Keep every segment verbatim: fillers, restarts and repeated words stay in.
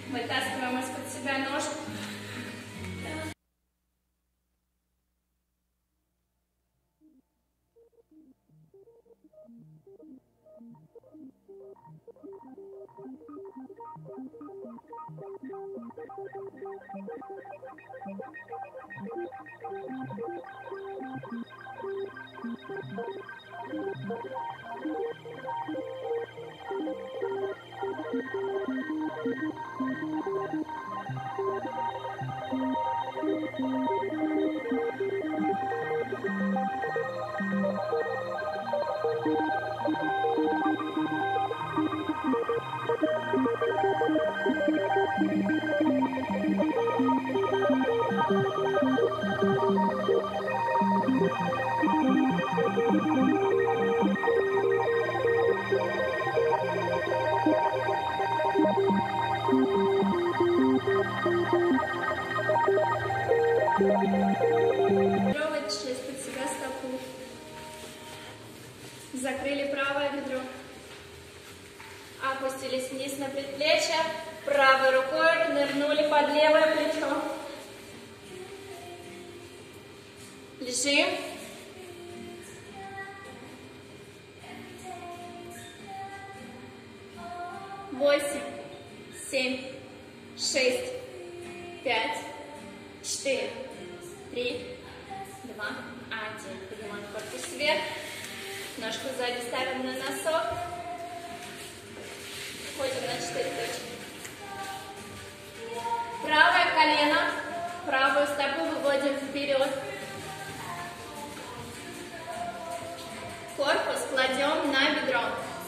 Вытаскиваем из-под себя ножку. Через под себя стопу. Закрыли правое бедро. Опустились вниз на предплечье. Правой рукой нырнули под левое плечо. Лежим. Восемь, семь, шесть, пять, четыре, три, два, один. Поднимаем корпус вверх. Ножку сзади ставим на носок. Входим на четыре точки. Правое колено, правую стопу выводим вперед. Корпус кладем на бедро.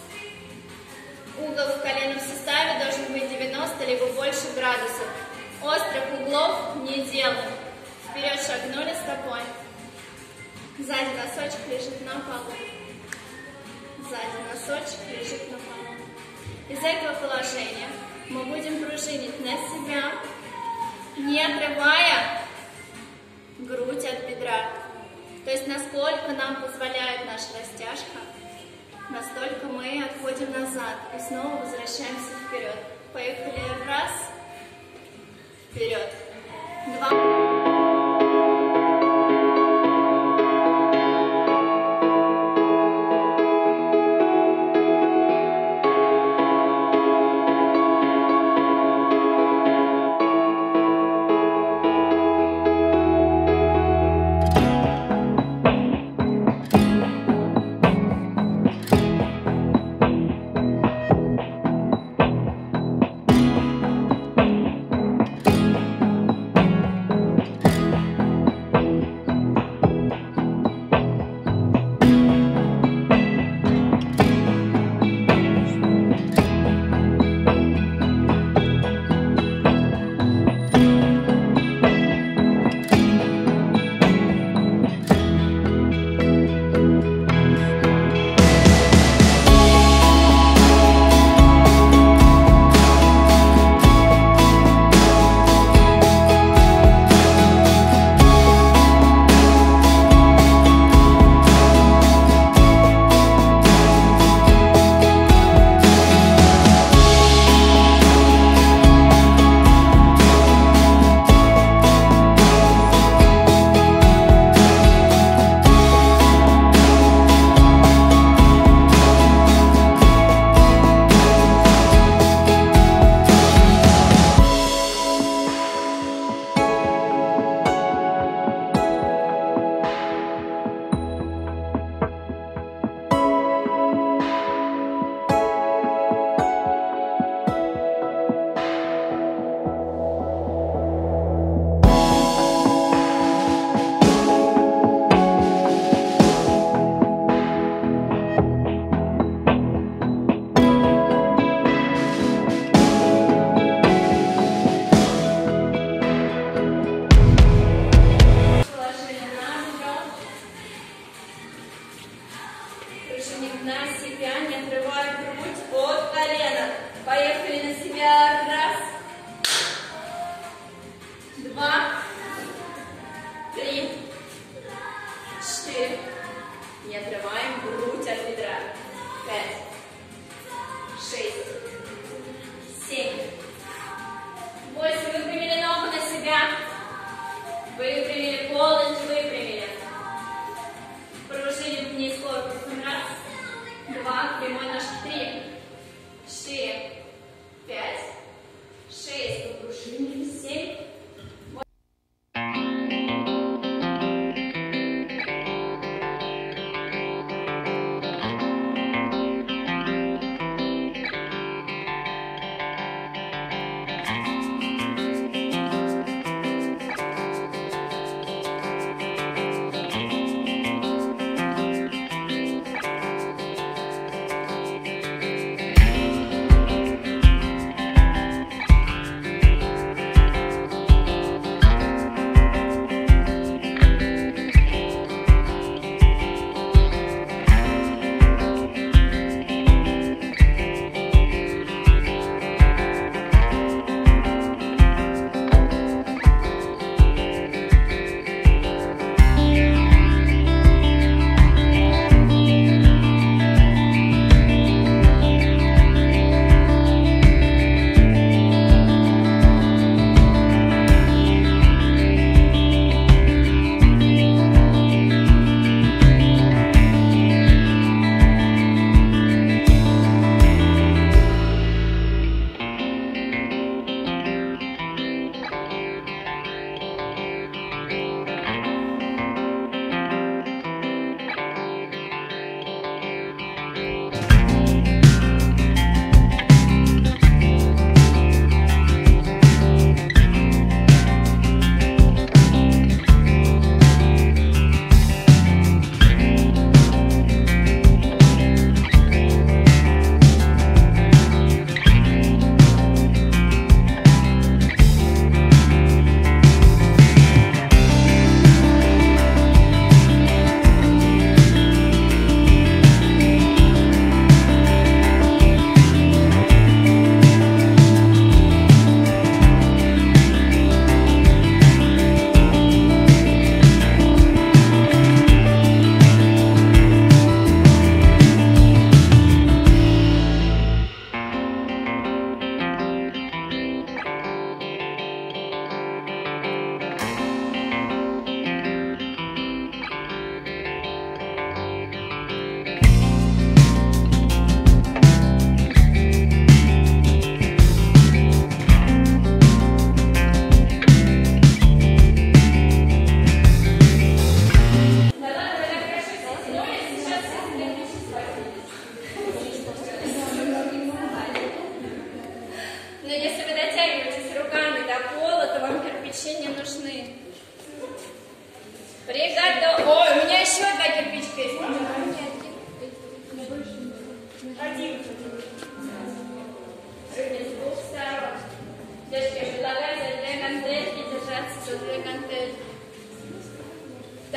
Угол в коленном суставе должен быть девяносто либо больше градусов. Острых углов не делаем. Вперед шагнули стопой. Сзади носочек лежит на полу. Сзади носочек лежит на полу. Из этого положения мы будем пружинить на себя, не отрывая грудь от бедра. То есть насколько нам позволяет наша растяжка, настолько мы отходим назад и снова возвращаемся вперед. Поехали. Раз. Вперед. Два.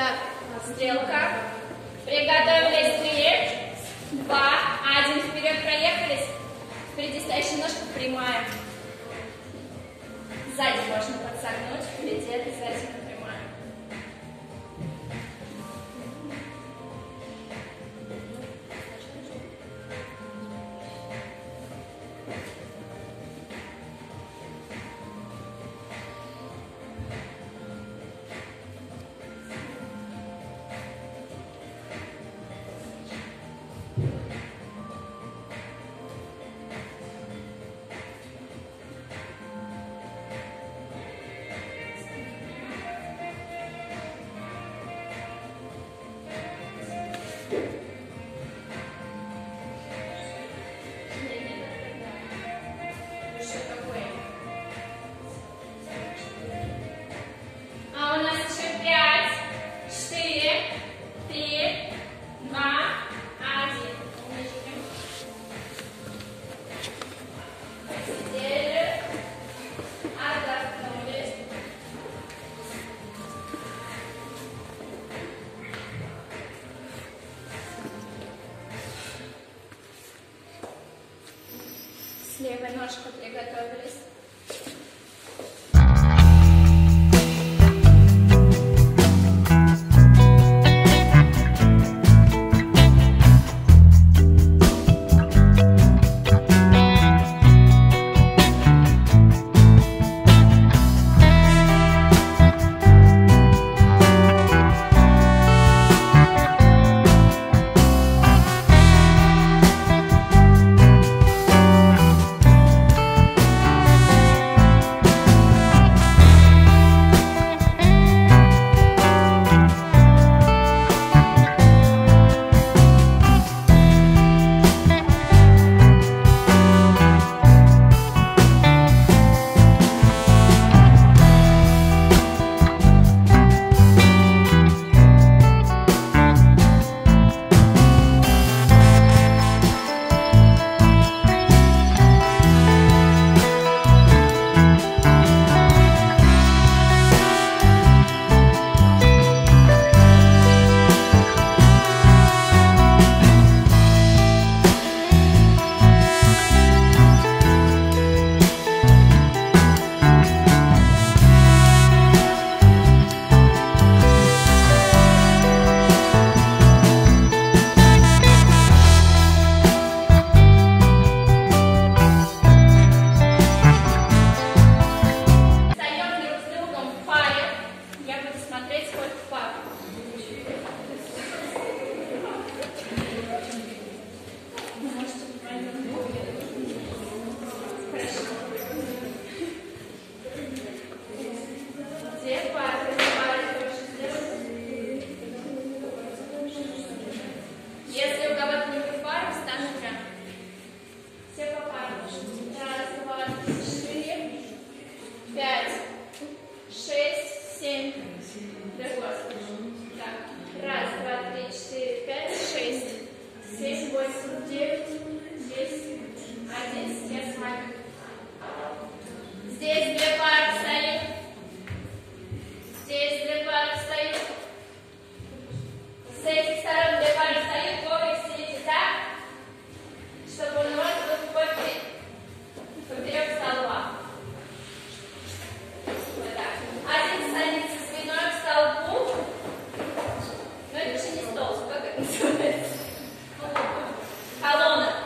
Так, стрелка. Приготовились. Три, два, один. Вперед проехались. Впереди стоящая ножка прямая. Сзади можно подсогнуть, впереди обязательно прямая. Левая ножка приготовились. Колонна.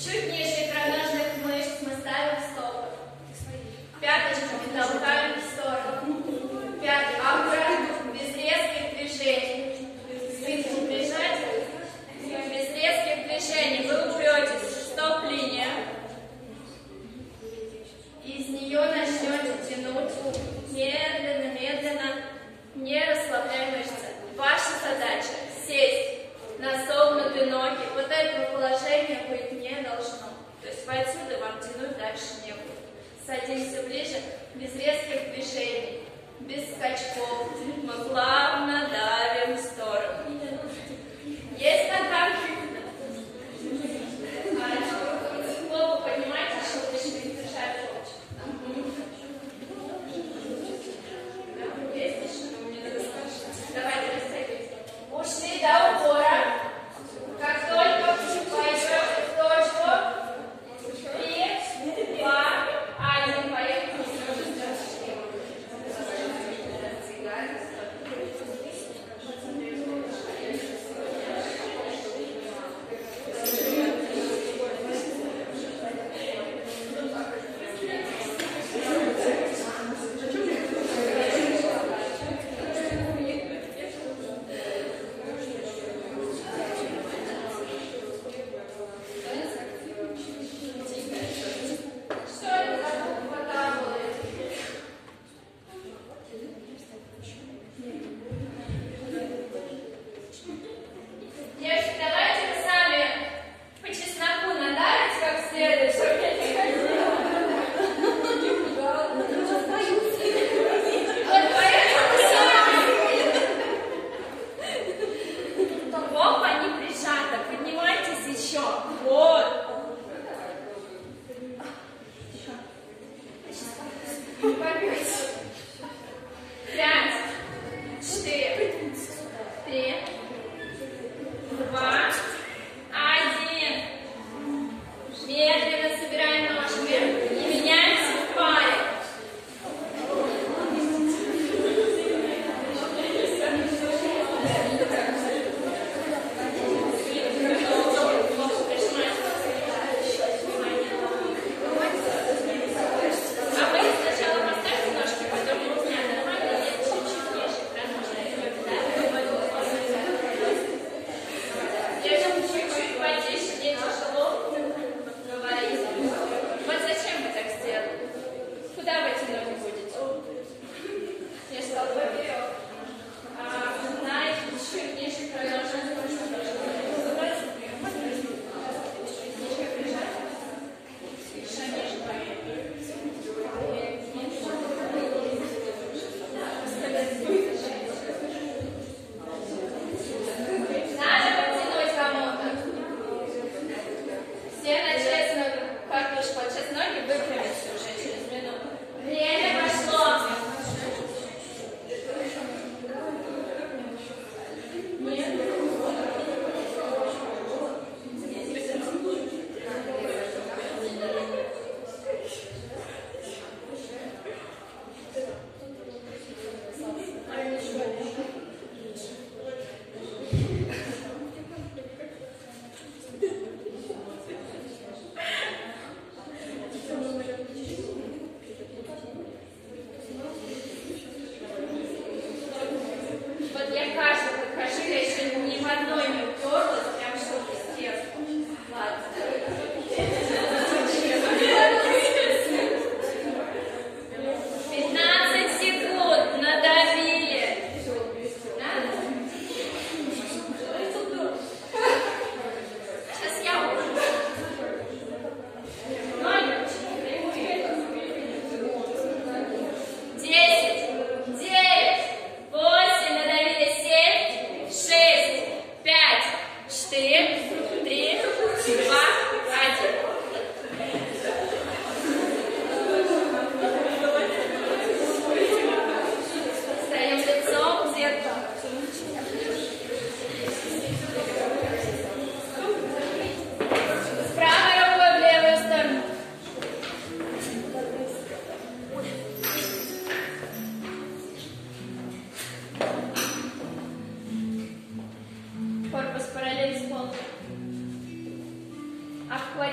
Чуть ниже икроножных мышц мы ставим стопы. Пяточками толкаем в сторону. Пятый. Аккуратно, без резких движений. Спинку прижать. Без резких движений. Вы упретесь в стоп-линия. Из нее начнете тянуть. Медленно, медленно. Не расслабляя мышцы. Ваша задача сесть на согнутые ноги. Вот этого положения быть не должно. То есть вы отсюда вам тянуть дальше не будет. Садимся ближе, без резких движений, без скачков. Мы плавно давим в сторону. Есть нога? Голову поднимайте, чтобы лишь не держать локоть. Есть еще? Давайте растягивайте. Ушли до упора. Как только пойдете в точку, три, два, один, поехали.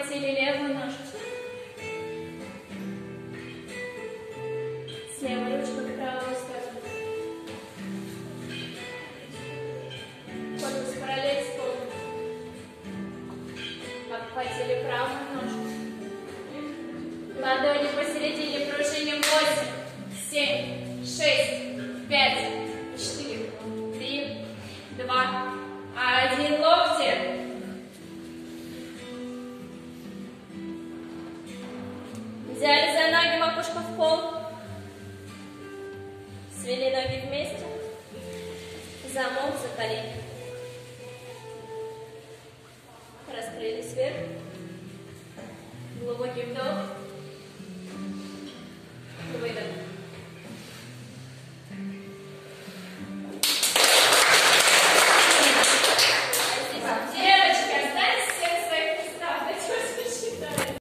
обхватили левую ножку. С левой ручкой в правую сторону. Корпус параллель с полом. Обхватили правую ножку. Ладони посередине пружиним. восемь, семь, шесть, пять, четыре, три, два, один. Локти. Взяли за ноги, макушка в пол. Свели ноги вместе. Замок за колени. Раскрылись вверх. Глубокий вдох.